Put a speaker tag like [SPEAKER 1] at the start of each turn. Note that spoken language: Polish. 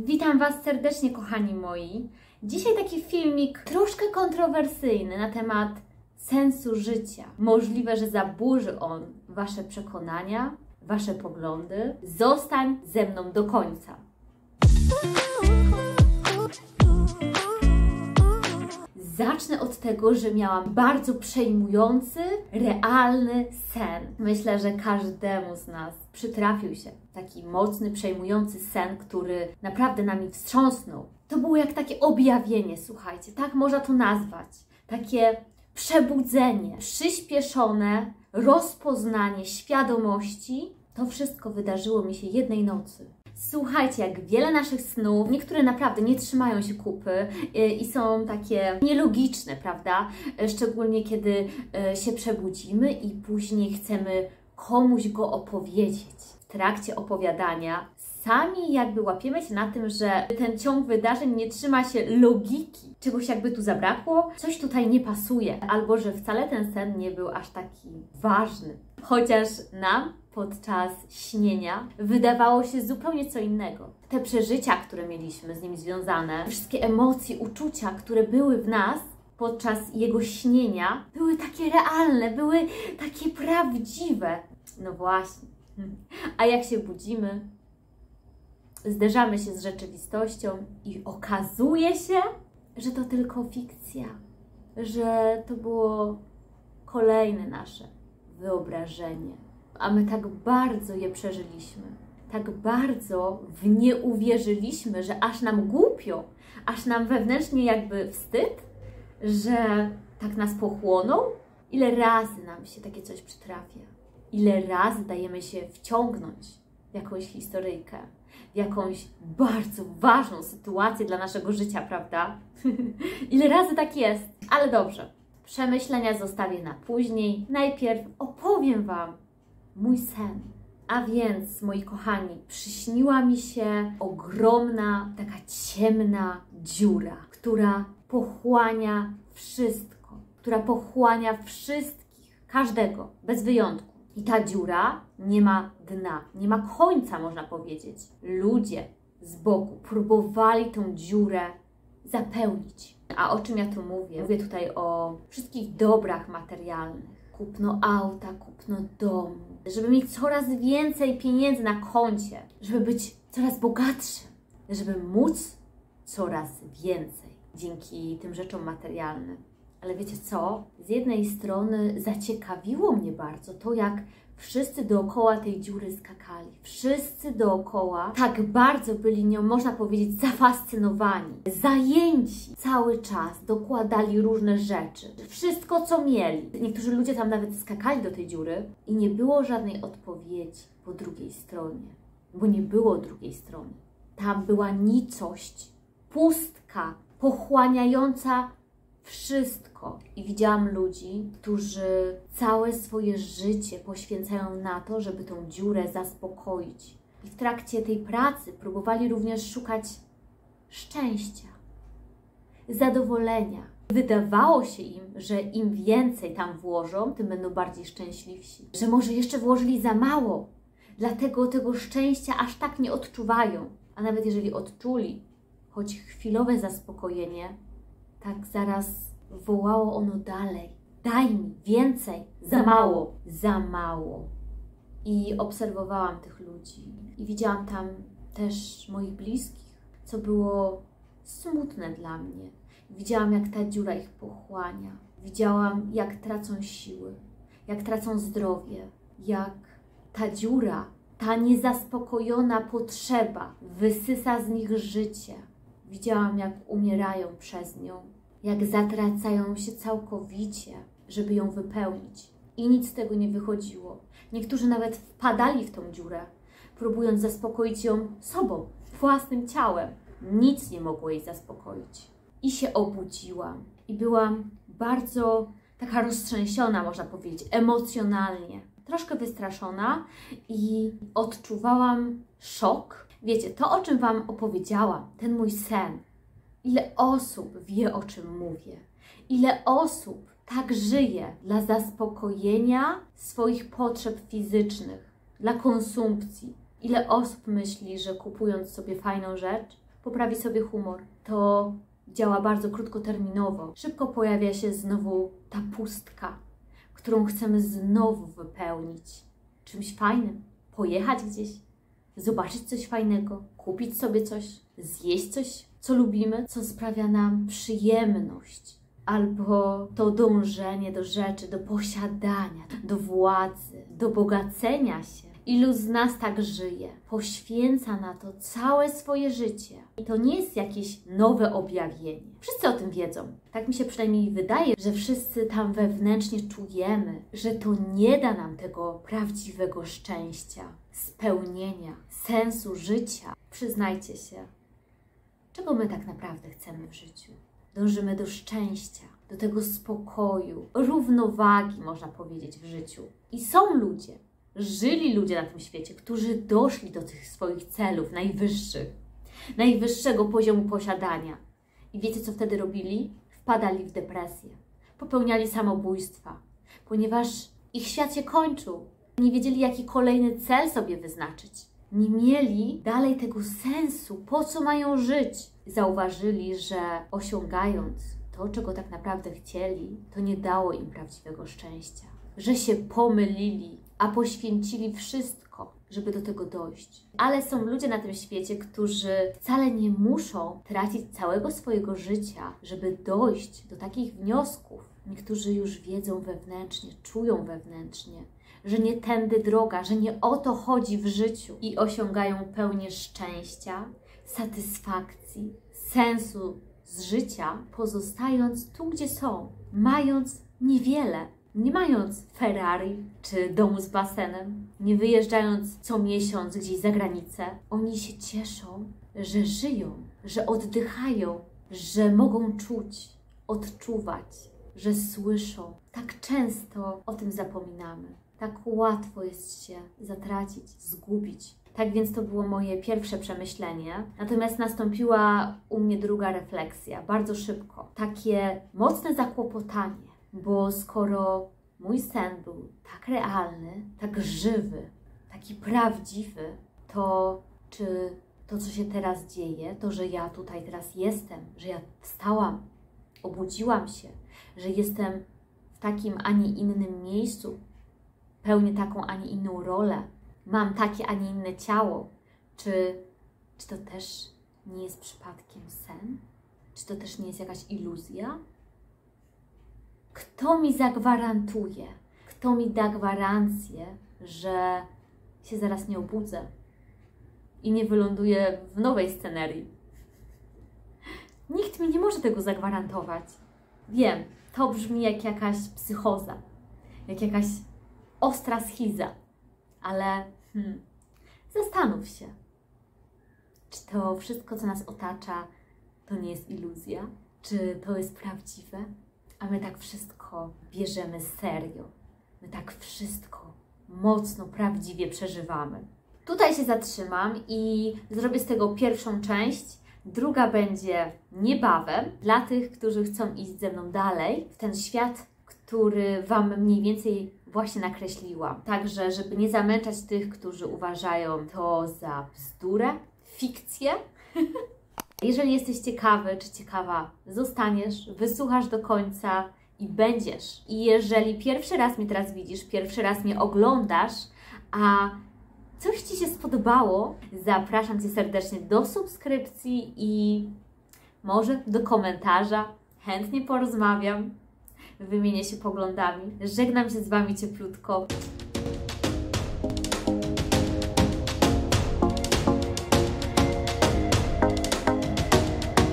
[SPEAKER 1] Witam Was serdecznie, kochani moi. Dzisiaj taki filmik troszkę kontrowersyjny na temat sensu życia. Możliwe, że zaburzy on Wasze przekonania, Wasze poglądy. Zostań ze mną do końca. Zacznę od tego, że miałam bardzo przejmujący, realny sen. Myślę, że każdemu z nas przytrafił się taki mocny, przejmujący sen, który naprawdę nami wstrząsnął. To było jak takie objawienie, słuchajcie, tak można to nazwać. Takie przebudzenie, przyspieszone rozpoznanie świadomości. To wszystko wydarzyło mi się jednej nocy. Słuchajcie, jak wiele naszych snów, niektóre naprawdę nie trzymają się kupy i są takie nielogiczne, prawda? Szczególnie kiedy się przebudzimy i później chcemy komuś go opowiedzieć. W trakcie opowiadania sami jakby łapiemy się na tym, że ten ciąg wydarzeń nie trzyma się logiki. Czegoś jakby tu zabrakło, coś tutaj nie pasuje, albo że wcale ten sen nie był aż taki ważny. Chociaż nam podczas śnienia wydawało się zupełnie co innego. Te przeżycia, które mieliśmy z nim związane, wszystkie emocje, uczucia, które były w nas podczas jego śnienia, były takie realne, były takie prawdziwe. No właśnie. A jak się budzimy, zderzamy się z rzeczywistością i okazuje się, że to tylko fikcja, że to było kolejne nasze wyobrażenie. A my tak bardzo je przeżyliśmy, tak bardzo w nie uwierzyliśmy, że aż nam głupio, aż nam wewnętrznie jakby wstyd, że tak nas pochłonął. Ile razy nam się takie coś przytrafia? Ile razy dajemy się wciągnąć w jakąś historyjkę, w jakąś bardzo ważną sytuację dla naszego życia, prawda? Ile razy tak jest? Ale dobrze, przemyślenia zostawię na później. Najpierw opowiem Wam mój sen. A więc, moi kochani, przyśniła mi się ogromna, taka ciemna dziura, która pochłania wszystko, która pochłania wszystkich, każdego, bez wyjątku. I ta dziura nie ma dna, nie ma końca, można powiedzieć. Ludzie z boku próbowali tą dziurę zapełnić. A o czym ja tu mówię? Mówię tutaj o wszystkich dobrach materialnych. Kupno auta, kupno domu, żeby mieć coraz więcej pieniędzy na koncie, żeby być coraz bogatszym, żeby móc coraz więcej dzięki tym rzeczom materialnym. Ale wiecie co? Z jednej strony zaciekawiło mnie bardzo to, jak wszyscy dookoła tej dziury skakali. Wszyscy dookoła tak bardzo byli nią, można powiedzieć, zafascynowani, zajęci. Cały czas dokładali różne rzeczy. Wszystko, co mieli. Niektórzy ludzie tam nawet skakali do tej dziury i nie było żadnej odpowiedzi po drugiej stronie. Bo nie było drugiej strony. Tam była nicość, pustka, pochłaniająca wszystko. I widziałam ludzi, którzy całe swoje życie poświęcają na to, żeby tą dziurę zaspokoić. I w trakcie tej pracy próbowali również szukać szczęścia, zadowolenia. Wydawało się im, że im więcej tam włożą, tym będą bardziej szczęśliwsi. Że może jeszcze włożyli za mało, dlatego tego szczęścia aż tak nie odczuwają. A nawet jeżeli odczuli choć chwilowe zaspokojenie, tak zaraz wołało ono dalej. Daj mi więcej, za mało, za mało. I obserwowałam tych ludzi i widziałam tam też moich bliskich, co było smutne dla mnie. Widziałam, jak ta dziura ich pochłania. Widziałam, jak tracą siły, jak tracą zdrowie, jak ta dziura, ta niezaspokojona potrzeba wysysa z nich życie. Widziałam, jak umierają przez nią, jak zatracają się całkowicie, żeby ją wypełnić. I nic z tego nie wychodziło. Niektórzy nawet wpadali w tą dziurę, próbując zaspokoić ją sobą, własnym ciałem. Nic nie mogło jej zaspokoić. I się obudziłam. I byłam bardzo taka roztrzęsiona, można powiedzieć, emocjonalnie. Troszkę wystraszona i odczuwałam szok. Wiecie, to, o czym Wam opowiedziałam, ten mój sen, ile osób wie, o czym mówię, ile osób tak żyje dla zaspokojenia swoich potrzeb fizycznych, dla konsumpcji. Ile osób myśli, że kupując sobie fajną rzecz, poprawi sobie humor. To działa bardzo krótkoterminowo. Szybko pojawia się znowu ta pustka, którą chcemy znowu wypełnić czymś fajnym. Pojechać gdzieś, zobaczyć coś fajnego, kupić sobie coś, zjeść coś, co lubimy, co sprawia nam przyjemność. Albo to dążenie do rzeczy, do posiadania, do władzy, do bogacenia się. Ilu z nas tak żyje, poświęca na to całe swoje życie. I to nie jest jakieś nowe objawienie. Wszyscy o tym wiedzą. Tak mi się przynajmniej wydaje, że wszyscy tam wewnętrznie czujemy, że to nie da nam tego prawdziwego szczęścia, spełnienia, sensu życia. Przyznajcie się, czego my tak naprawdę chcemy w życiu? Dążymy do szczęścia, do tego spokoju, równowagi, można powiedzieć, w życiu. I są ludzie, żyli ludzie na tym świecie, którzy doszli do tych swoich celów najwyższych, najwyższego poziomu posiadania. I wiecie, co wtedy robili? Wpadali w depresję, popełniali samobójstwa, ponieważ ich świat się kończył. Nie wiedzieli, jaki kolejny cel sobie wyznaczyć. Nie mieli dalej tego sensu, po co mają żyć. Zauważyli, że osiągając to, czego tak naprawdę chcieli, to nie dało im prawdziwego szczęścia. Że się pomylili, a poświęcili wszystko, żeby do tego dojść. Ale są ludzie na tym świecie, którzy wcale nie muszą tracić całego swojego życia, żeby dojść do takich wniosków. Niektórzy już wiedzą wewnętrznie, czują wewnętrznie, że nie tędy droga, że nie o to chodzi w życiu i osiągają pełnię szczęścia, satysfakcji, sensu z życia, pozostając tu, gdzie są, mając niewiele, nie mając Ferrari czy domu z basenem, nie wyjeżdżając co miesiąc gdzieś za granicę. Oni się cieszą, że żyją, że oddychają, że mogą czuć, odczuwać, że słyszą. Tak często o tym zapominamy. Tak łatwo jest się zatracić, zgubić. Tak więc to było moje pierwsze przemyślenie. Natomiast nastąpiła u mnie druga refleksja, bardzo szybko. Takie mocne zakłopotanie, bo skoro mój sen był tak realny, tak żywy, taki prawdziwy, to czy to, co się teraz dzieje, to, że ja tutaj teraz jestem, że ja wstałam, obudziłam się, że jestem w takim, a nie innym miejscu, pełnię taką, a nie inną rolę, mam takie, a nie inne ciało. Czy to też nie jest przypadkiem sen? Czy to też nie jest jakaś iluzja? Kto mi zagwarantuje, kto mi da gwarancję, że się zaraz nie obudzę i nie wyląduję w nowej scenerii? Nikt mi nie może tego zagwarantować. Wiem, to brzmi jak jakaś psychoza, jak jakaś ostra schiza, ale zastanów się, czy to wszystko, co nas otacza, to nie jest iluzja? Czy to jest prawdziwe? A my tak wszystko bierzemy serio. My tak wszystko mocno, prawdziwie przeżywamy. Tutaj się zatrzymam i zrobię z tego pierwszą część. Druga będzie niebawem dla tych, którzy chcą iść ze mną dalej w ten świat, który Wam mniej więcej właśnie nakreśliłam. Także, żeby nie zamęczać tych, którzy uważają to za bzdurę, fikcję. Jeżeli jesteś ciekawy czy ciekawa, zostaniesz, wysłuchasz do końca i będziesz. I jeżeli pierwszy raz mnie teraz widzisz, pierwszy raz mnie oglądasz, a coś Ci się spodobało, zapraszam Cię serdecznie do subskrypcji i może do komentarza. Chętnie porozmawiam, wymienię się poglądami. Żegnam się z Wami cieplutko.